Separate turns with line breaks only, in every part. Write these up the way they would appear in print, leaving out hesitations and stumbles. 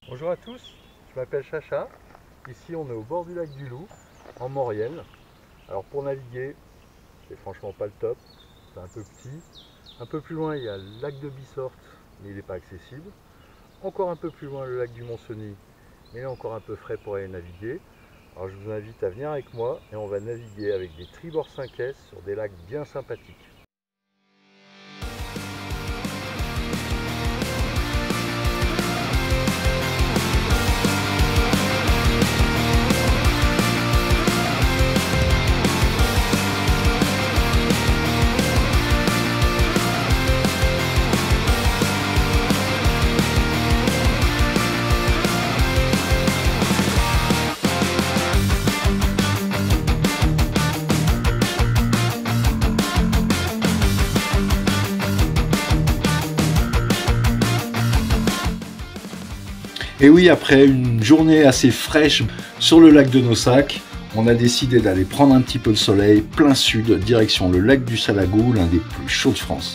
Bonjour à tous, je m'appelle Chacha. Ici on est au bord du lac du Loup, en Maurienne. Alors pour naviguer, c'est franchement pas le top, c'est un peu petit. Un peu plus loin il y a le lac de Bissorte, mais il n'est pas accessible. Encore un peu plus loin le lac du Mont-Cenis, mais il est encore un peu frais pour aller naviguer. Alors je vous invite à venir avec moi et on va naviguer avec des tribords 5S sur des lacs bien sympathiques.
Et oui, après une journée assez fraîche sur le lac de Nossac, on a décidé d'aller prendre un petit peu le soleil, plein sud, direction le lac du Salagou, l'un des plus chauds de France.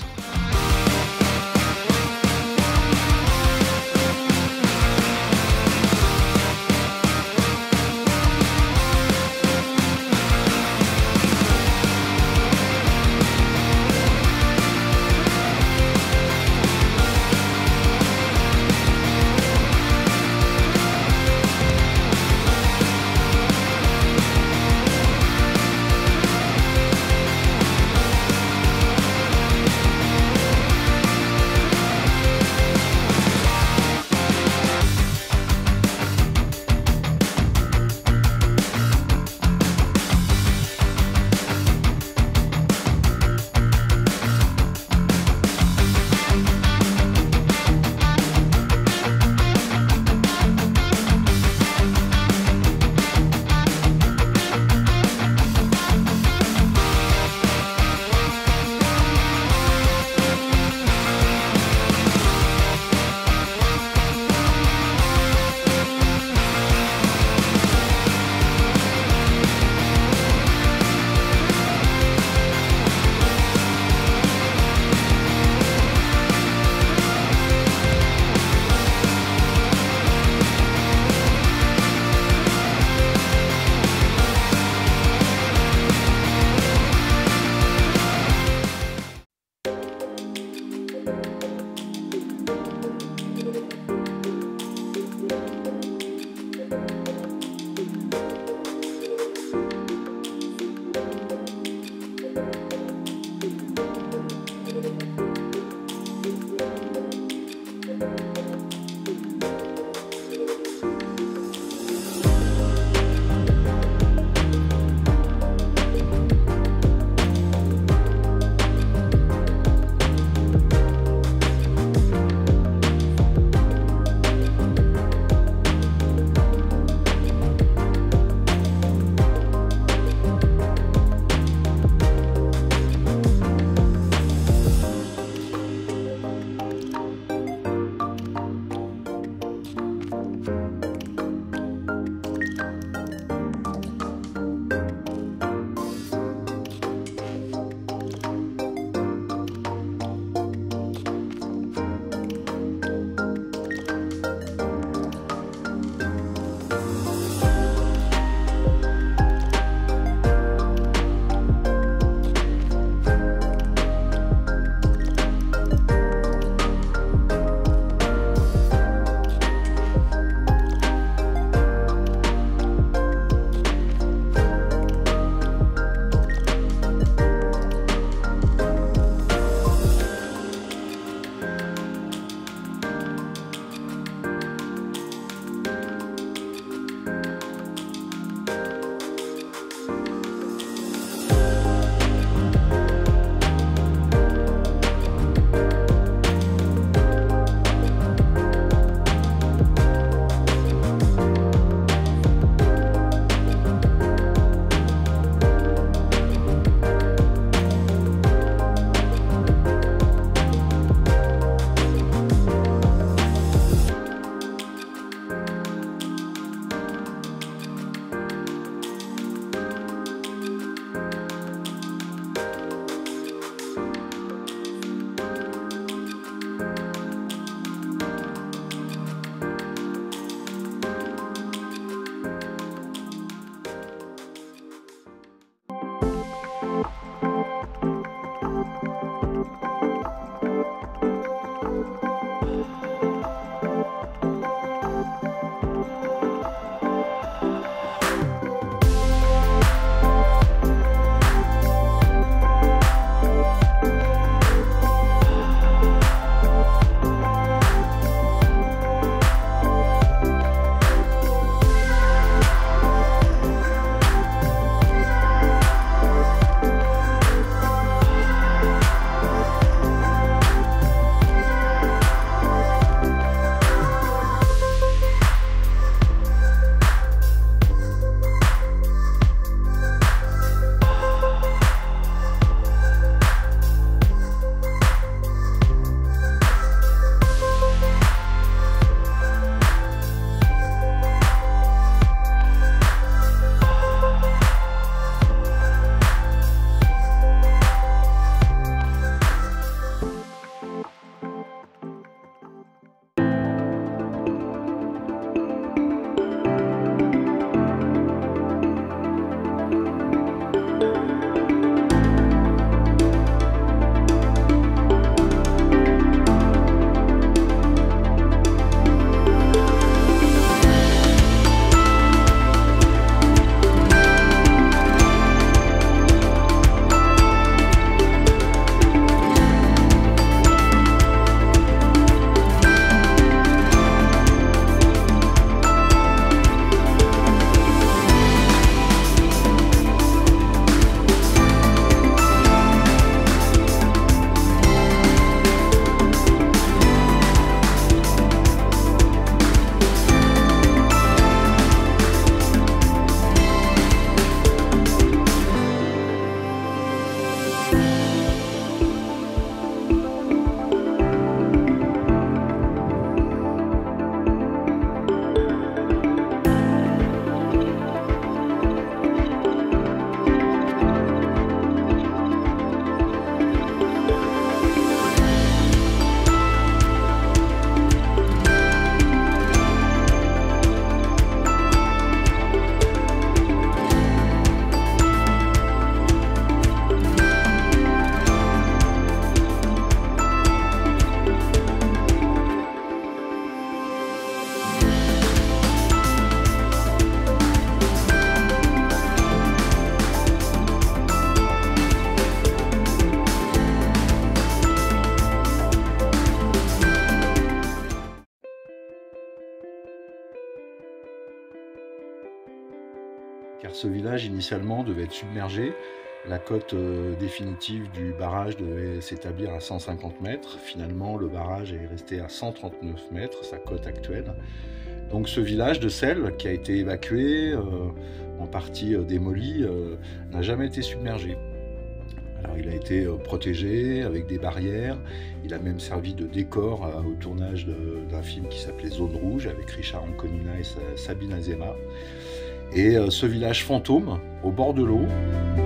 car ce village initialement devait être submergé. La cote définitive du barrage devait s'établir à 150 mètres. Finalement, le barrage est resté à 139 mètres, sa cote actuelle. Donc ce village de Selles, qui a été évacué, en partie démoli, n'a jamais été submergé. Alors il a été protégé avec des barrières, il a même servi de décor au tournage d'un film qui s'appelait Zone Rouge avec Richard Anconina et Sabine Azema. Et ce village fantôme, au bord de l'eau,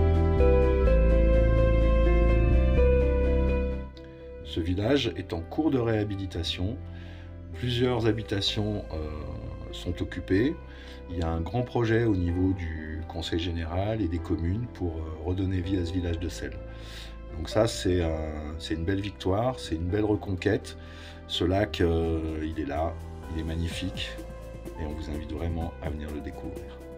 ce village est en cours de réhabilitation. Plusieurs habitations sont occupées. Il y a un grand projet au niveau du Conseil général et des communes pour redonner vie à ce village de Selles. Donc ça, c'est une belle victoire, c'est une belle reconquête. Ce lac, il est là, il est magnifique et on vous invite vraiment à venir le découvrir.